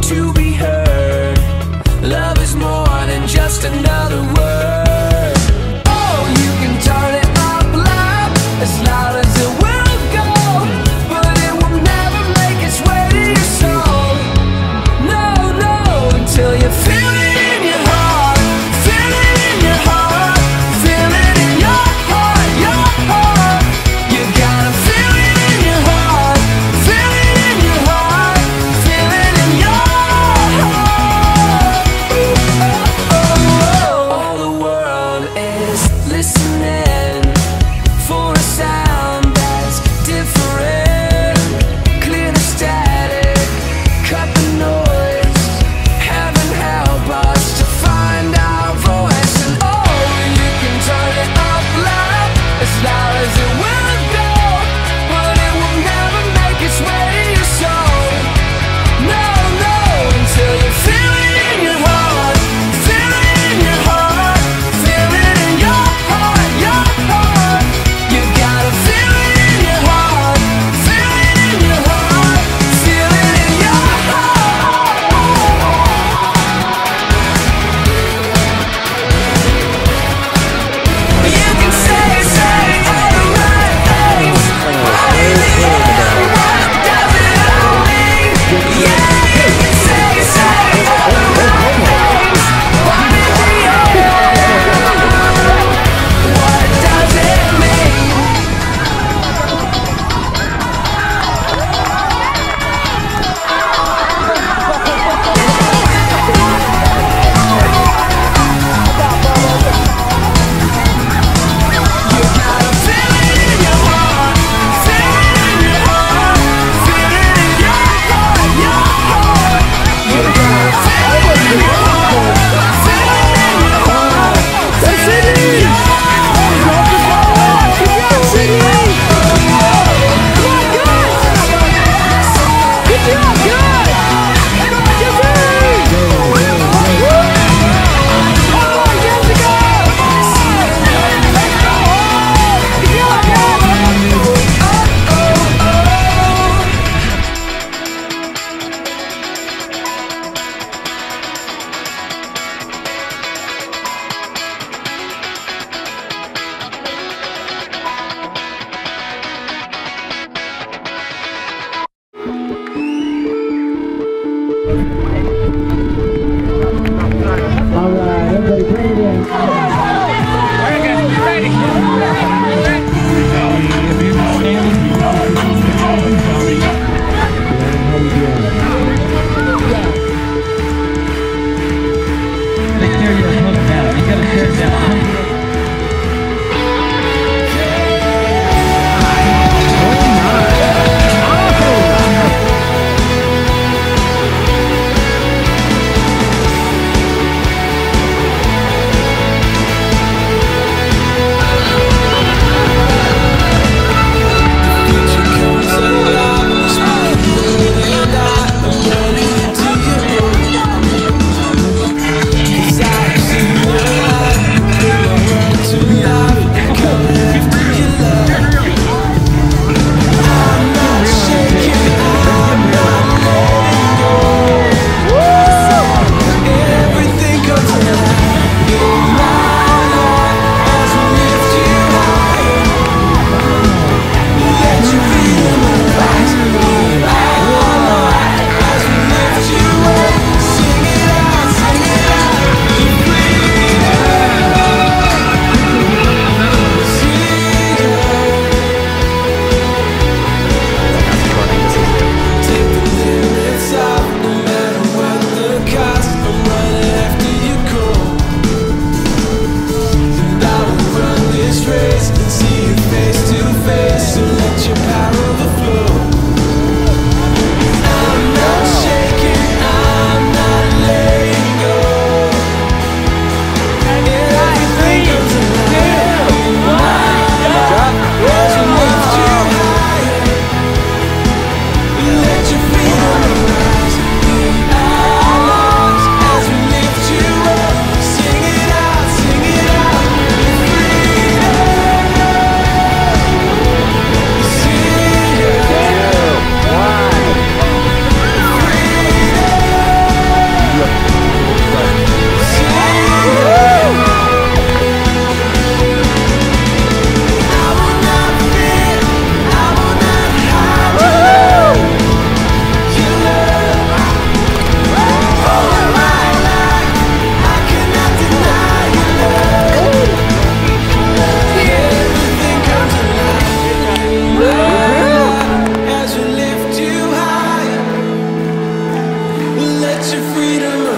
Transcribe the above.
to be heard. Love is more than just another word. Oh, you can turn it up loud, as loud as it will go, but it will never make its way to your soul. No, no, until you feel it in your heart, feel it in your heart, feel it in your heart, your heart. You gotta feel it in your heart, feel it in your heart, feel it in your heart. Oh, oh, oh. All the world is listening for a sound that's different. Clear the static, cut the noise. Heaven help us to find our voice. And oh, you can turn it up loud, as loud as it will go, but it will never make its way to your soul. No, no, until you feel it in your heart, feel it in your heart, feel it in your heart, your heart. You gotta feel it in your heart, feel it in your heart, feel it in your heart. You can say all the right things. What in the end, what does it all mean? Yeah, you can say all the right things. What in the end, what does it mean? You gotta feel it in your heart, feel it in your heart, feel it in your heart, your heart. You gotta feel it in your heart, feel it in your heart, feel it in your heart. your freedom